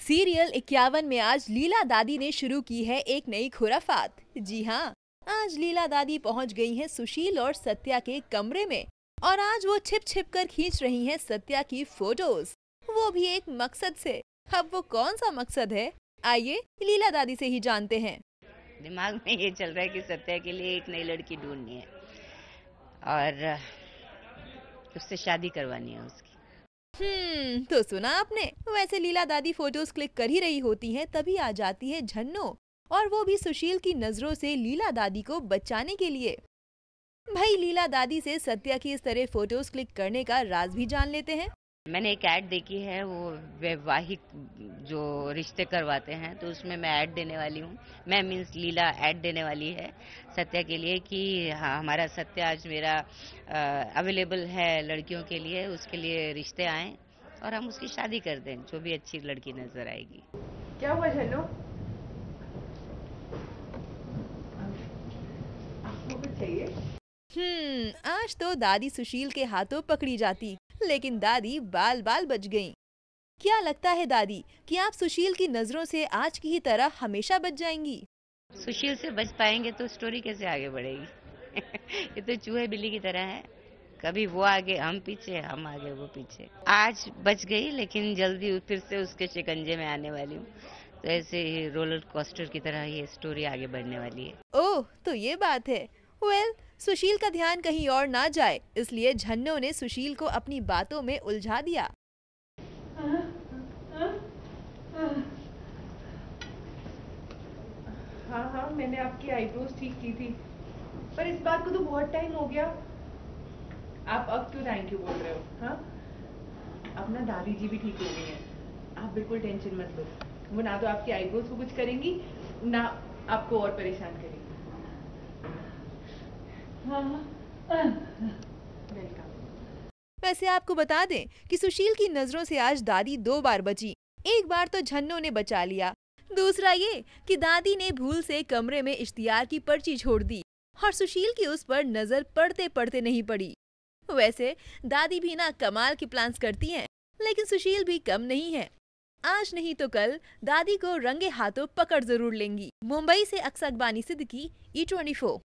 Serial 51 में आज लीला दादी ने शुरू की है एक नई खुराफात। जी हाँ, आज लीला दादी पहुंच गई हैं सुशील और सत्या के कमरे में और आज वो छिप छिप कर खींच रही हैं सत्या की फोटोज, वो भी एक मकसद से। अब वो कौन सा मकसद है, आइए लीला दादी से ही जानते हैं। दिमाग में ये चल रहा है कि सत्या के लिए एक नई लड़की ढूंढनी है और उससे शादी करवानी है उसकी। तो सुना आपने। वैसे लीला दादी फोटोज क्लिक कर ही रही होती हैं, तभी आ जाती है झन्नो, और वो भी सुशील की नजरों से लीला दादी को बचाने के लिए। भाई लीला दादी से सत्या की इस तरह फोटोज क्लिक करने का राज भी जान लेते हैं। मैंने एक ऐड देखी है, वो वैवाहिक जो रिश्ते करवाते हैं, तो उसमें मैं ऐड देने वाली हूँ। मैं मीन्स लीला ऐड देने वाली है सत्या के लिए कि हाँ, हमारा सत्या आज मेरा अवेलेबल है लड़कियों के लिए, उसके लिए रिश्ते आए और हम उसकी शादी कर दें, जो भी अच्छी लड़की नजर आएगी। क्या हुआ झन्नो? आपको कुछ चाहिए? आज तो दादी सुशील के हाथों पकड़ी जाती, लेकिन दादी बाल बाल बच गईं। क्या लगता है दादी कि आप सुशील की नजरों से आज की ही तरह हमेशा बच जाएंगी? सुशील से बच पाएंगे तो स्टोरी कैसे आगे बढ़ेगी? ये तो चूहे बिल्ली की तरह है, कभी वो आगे हम पीछे, हम आगे वो पीछे। आज बच गई, लेकिन जल्दी फिर से उसके शिकंजे में आने वाली हूँ। तो ऐसे ही रोलर कोस्टर की तरह ये स्टोरी आगे बढ़ने वाली है। ओह, तो ये बात है। वेल, सुशील का ध्यान कहीं और ना जाए, इसलिए झन्नो ने सुशील को अपनी बातों में उलझा दिया। हाँ, मैंने आपकी आईब्रोज ठीक की थी, पर इस बात को तो बहुत टाइम हो गया। आप अब क्यों थैंक यू बोल रहे हो? हाँ, अब ना दादी जी भी ठीक हो गई हैं, आप बिल्कुल टेंशन मत लो। वो ना तो आपकी आईब्रोज को कुछ करेंगी, ना आपको और परेशान करेंगी। वेलकम। वैसे आपको बता दें कि सुशील की नजरों से आज दादी 2 बार बची। एक बार तो झन्नो ने बचा लिया, दूसरा ये कि दादी ने भूल से कमरे में इश्तियार की पर्ची छोड़ दी और सुशील की उस पर नजर पड़ते पड़ते नहीं पड़ी। वैसे दादी भी ना कमाल की प्लान्स करती हैं, लेकिन सुशील भी कम नहीं है। आज नहीं तो कल दादी को रंगे हाथों पकड़ जरूर लेंगी। मुंबई से अक्सर बानी सिद्दीकी, E24।